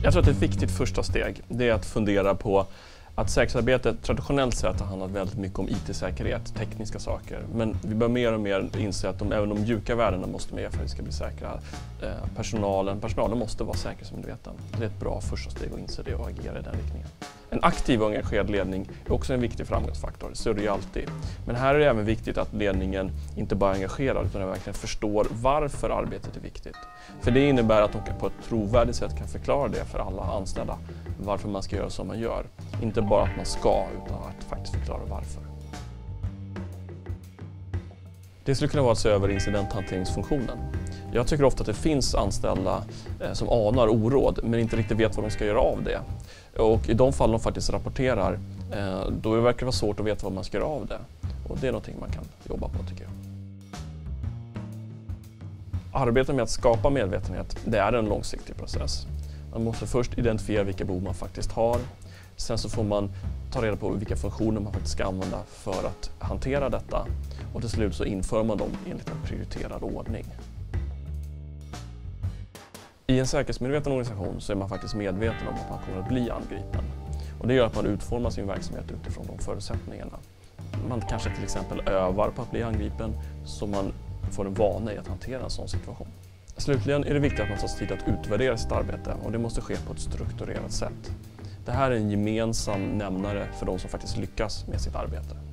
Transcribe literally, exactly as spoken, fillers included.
Jag tror att ett viktigt första steg det är att fundera på att säkerhetsarbetet traditionellt sett har handlat väldigt mycket om I T-säkerhet, tekniska saker. Men vi bör mer och mer inse att de, även de mjuka värdena måste med för att vi ska bli säkra. Eh, personalen, personalen måste vara säkerhetsmedveten. Det är ett bra första steg att inse det och agera i den riktningen. En aktiv och engagerad ledning är också en viktig framgångsfaktor, så är det ju alltid. Men här är det även viktigt att ledningen inte bara är engagerad utan verkligen förstår varför arbetet är viktigt. För det innebär att de på ett trovärdigt sätt kan förklara det för alla anställda, varför man ska göra som man gör. Inte bara att man ska, utan att faktiskt förklara varför. Det skulle kunna vara att se över incidenthanteringsfunktionen. Jag tycker ofta att det finns anställda eh, som anar oråd men inte riktigt vet vad de ska göra av det. Och i de fall de faktiskt rapporterar, eh, då verkar det vara svårt att veta vad man ska göra av det. Och det är någonting man kan jobba på, tycker jag. Arbetet med att skapa medvetenhet, det är en långsiktig process. Man måste först identifiera vilka behov man faktiskt har. Sen så får man ta reda på vilka funktioner man faktiskt ska använda för att hantera detta. Och till slut så inför man dem enligt en prioriterad ordning. I en säkerhetsmedveten organisation så är man faktiskt medveten om att man kommer att bli angripen. Och det gör att man utformar sin verksamhet utifrån de förutsättningarna. Man kanske till exempel övar på att bli angripen så man får en vana i att hantera en sån situation. Slutligen är det viktigt att man tar sig tid att utvärdera sitt arbete och det måste ske på ett strukturerat sätt. Det här är en gemensam nämnare för de som faktiskt lyckas med sitt arbete.